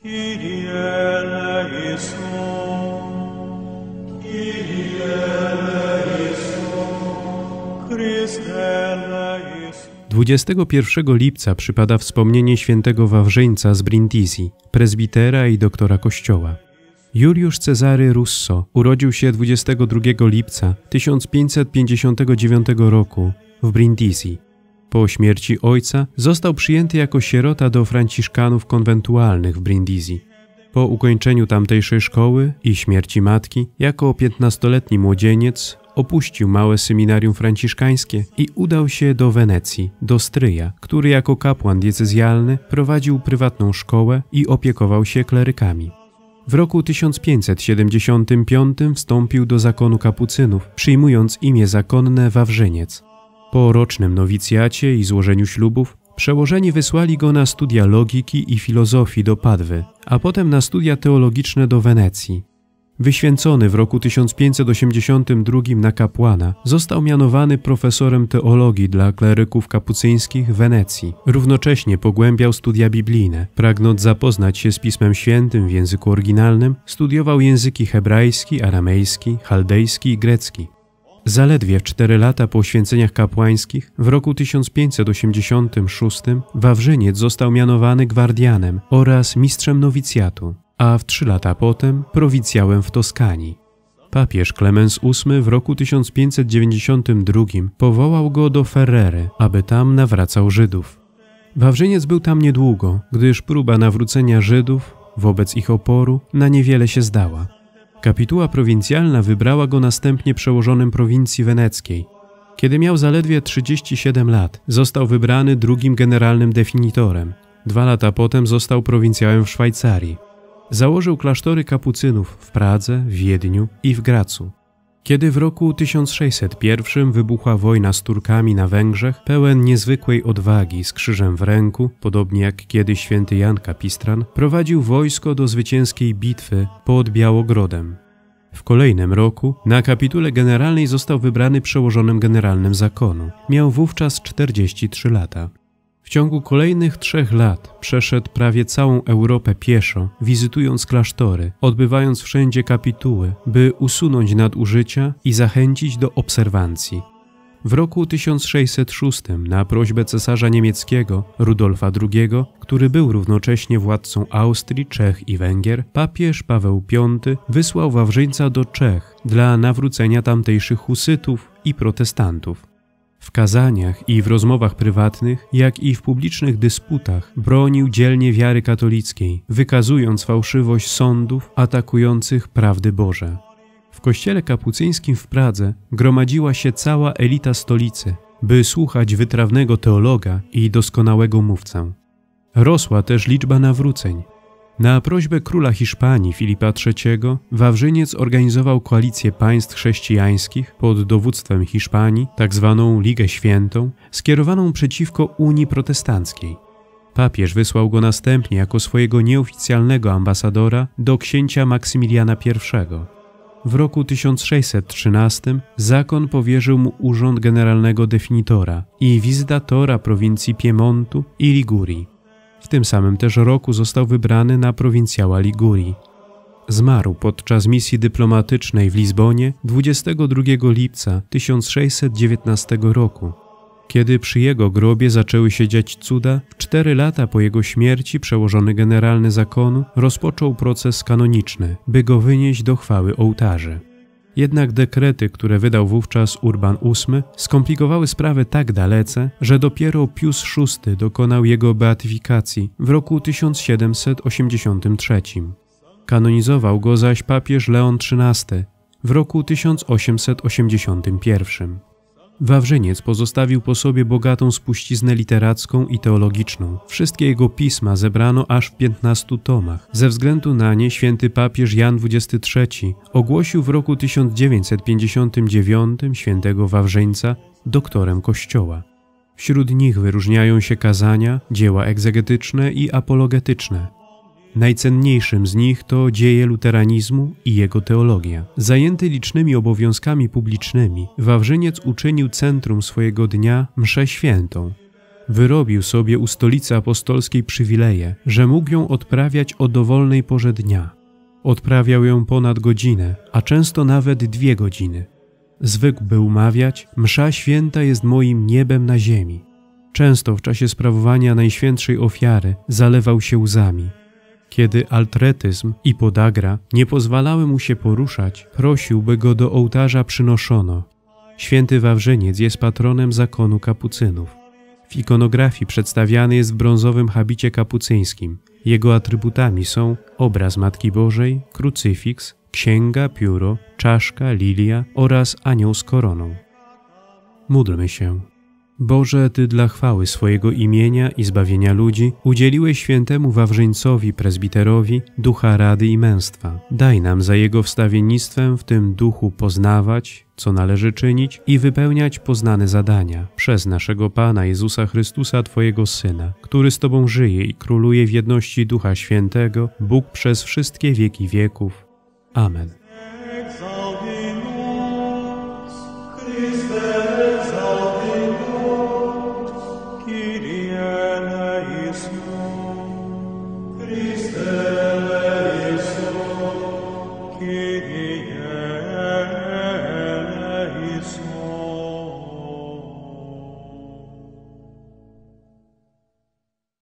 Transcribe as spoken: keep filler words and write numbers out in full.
Kyrie eleison, Kyrie eleison, Chryste eleison. dwudziestego pierwszego lipca przypada wspomnienie świętego Wawrzyńca z Brindisi, prezbitera i doktora kościoła. Juliusz Cezary Russo urodził się dwudziestego drugiego lipca tysiąc pięćset pięćdziesiątego dziewiątego roku w Brindisi. Po śmierci ojca został przyjęty jako sierota do franciszkanów konwentualnych w Brindisi. Po ukończeniu tamtejszej szkoły i śmierci matki, jako piętnastoletni młodzieniec opuścił małe seminarium franciszkańskie i udał się do Wenecji, do stryja, który jako kapłan diecezjalny prowadził prywatną szkołę i opiekował się klerykami. W roku tysiąc pięćset siedemdziesiątym piątym wstąpił do zakonu kapucynów, przyjmując imię zakonne Wawrzyniec. Po rocznym nowicjacie i złożeniu ślubów przełożeni wysłali go na studia logiki i filozofii do Padwy, a potem na studia teologiczne do Wenecji. Wyświęcony w roku tysiąc pięćset osiemdziesiątym drugim na kapłana, został mianowany profesorem teologii dla kleryków kapucyńskich w Wenecji. Równocześnie pogłębiał studia biblijne. Pragnąc zapoznać się z Pismem Świętym w języku oryginalnym, studiował języki hebrajski, aramejski, chaldejski i grecki. Zaledwie w cztery lata po święceniach kapłańskich, w roku tysiąc pięćset osiemdziesiątym szóstym, Wawrzyniec został mianowany gwardianem oraz mistrzem nowicjatu, a w trzy lata potem prowincjałem w Toskanii. Papież Klemens ósmy w roku tysiąc pięćset dziewięćdziesiątym drugim powołał go do Ferrery, aby tam nawracał Żydów. Wawrzyniec był tam niedługo, gdyż próba nawrócenia Żydów wobec ich oporu na niewiele się zdała. Kapituła prowincjalna wybrała go następnie przełożonym prowincji weneckiej. Kiedy miał zaledwie trzydzieści siedem lat, został wybrany drugim generalnym definitorem. Dwa lata potem został prowincjałem w Szwajcarii. Założył klasztory kapucynów w Pradze, w Wiedniu i w Gracu. Kiedy w roku tysiąc sześćset pierwszym wybuchła wojna z Turkami na Węgrzech, pełen niezwykłej odwagi z krzyżem w ręku, podobnie jak kiedyś święty Jan Kapistran, prowadził wojsko do zwycięskiej bitwy pod Białogrodem. W kolejnym roku na kapitule generalnej został wybrany przełożonym generalnym zakonu. Miał wówczas czterdzieści trzy lata. W ciągu kolejnych trzech lat przeszedł prawie całą Europę pieszo, wizytując klasztory, odbywając wszędzie kapituły, by usunąć nadużycia i zachęcić do obserwancji. W roku tysiąc sześćset szóstym na prośbę cesarza niemieckiego Rudolfa drugiego, który był równocześnie władcą Austrii, Czech i Węgier, papież Paweł piąty wysłał Wawrzyńca do Czech dla nawrócenia tamtejszych husytów i protestantów. W kazaniach i w rozmowach prywatnych, jak i w publicznych dysputach bronił dzielnie wiary katolickiej, wykazując fałszywość sądów atakujących prawdy Boże. W kościele kapucyńskim w Pradze gromadziła się cała elita stolicy, by słuchać wytrawnego teologa i doskonałego mówcę. Rosła też liczba nawróceń. Na prośbę króla Hiszpanii Filipa trzeciego Wawrzyniec organizował koalicję państw chrześcijańskich pod dowództwem Hiszpanii, tak zwaną Ligę Świętą, skierowaną przeciwko Unii Protestanckiej. Papież wysłał go następnie jako swojego nieoficjalnego ambasadora do księcia Maksymiliana pierwszego. W roku tysiąc sześćset trzynastym zakon powierzył mu urząd generalnego definitora i wizytatora prowincji Piemontu i Ligurii. W tym samym też roku został wybrany na prowincjała Ligurii. Zmarł podczas misji dyplomatycznej w Lizbonie dwudziestego drugiego lipca tysiąc sześćset dziewiętnastego roku. Kiedy przy jego grobie zaczęły się dziać cuda, w cztery lata po jego śmierci przełożony generalny zakonu rozpoczął proces kanoniczny, by go wynieść do chwały ołtarzy. Jednak dekrety, które wydał wówczas Urban ósmy, skomplikowały sprawę tak dalece, że dopiero Pius szósty dokonał jego beatyfikacji w roku tysiąc siedemset osiemdziesiątym trzecim. Kanonizował go zaś papież Leon trzynasty w roku tysiąc osiemset osiemdziesiątym pierwszym. Wawrzyniec pozostawił po sobie bogatą spuściznę literacką i teologiczną. Wszystkie jego pisma zebrano aż w piętnastu tomach. Ze względu na nie święty papież Jan dwudziesty trzeci ogłosił w roku tysiąc dziewięćset pięćdziesiątym dziewiątym świętego Wawrzyńca doktorem Kościoła. Wśród nich wyróżniają się kazania, dzieła egzegetyczne i apologetyczne. Najcenniejszym z nich to dzieje luteranizmu i jego teologia. Zajęty licznymi obowiązkami publicznymi, Wawrzyniec uczynił centrum swojego dnia mszę świętą. Wyrobił sobie u stolicy apostolskiej przywileje, że mógł ją odprawiać o dowolnej porze dnia. Odprawiał ją ponad godzinę, a często nawet dwie godziny. Zwykł był mawiać: msza święta jest moim niebem na ziemi. Często w czasie sprawowania najświętszej ofiary zalewał się łzami. Kiedy altretyzm i podagra nie pozwalały mu się poruszać, prosił, by go do ołtarza przynoszono. Święty Wawrzyniec jest patronem zakonu kapucynów. W ikonografii przedstawiany jest w brązowym habicie kapucyńskim. Jego atrybutami są obraz Matki Bożej, krucyfiks, księga, pióro, czaszka, lilia oraz anioł z koroną. Módlmy się. Boże, Ty dla chwały swojego imienia i zbawienia ludzi udzieliłeś świętemu Wawrzyńcowi prezbiterowi ducha rady i męstwa. Daj nam za jego wstawiennictwem w tym duchu poznawać, co należy czynić i wypełniać poznane zadania przez naszego Pana Jezusa Chrystusa, Twojego Syna, który z Tobą żyje i króluje w jedności Ducha Świętego, Bóg przez wszystkie wieki wieków. Amen.